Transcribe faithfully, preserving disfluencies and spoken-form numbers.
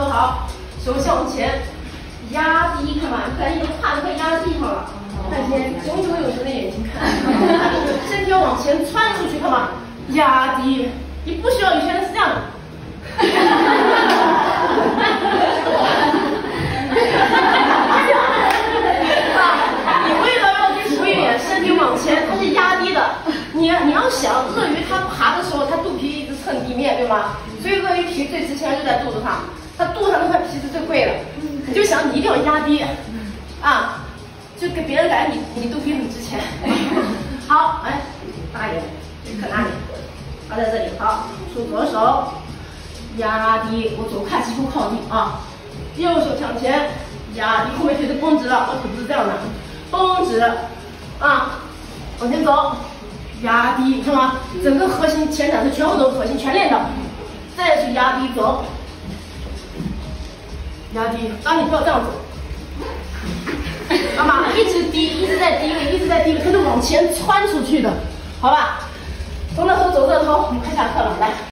好，手向往前，压低，看吧，咱已经胯都快压地上了。看见炯炯有神的眼睛看，身体要往前窜出去，看吧，压低。你不需要以前是这样的。你为了要去推脸，身体往前，它是压低的。你你要想，鳄鱼它爬的时候，它肚皮一直蹭地面，对吗？所以鳄鱼皮最值钱就在肚子上，它肚子上那块皮是最贵的。你就想你一定要压低，啊，就给别人感觉你你肚皮很值钱。好，哎，大一点，看哪里？放在这里，好，出左手，压低，我左胯几乎靠地啊，右手向前，压低，后面腿都绷直了，我腿不是这样的，绷直，啊，往前走，压低，看吗？整个核心前展是全部都是核心全练的，再去压低走，压低，当你不要这样走，妈妈一直低，一直在低位，一直在低位，它是往前窜出去的，好吧？从那头走这头，我们快下课了，来。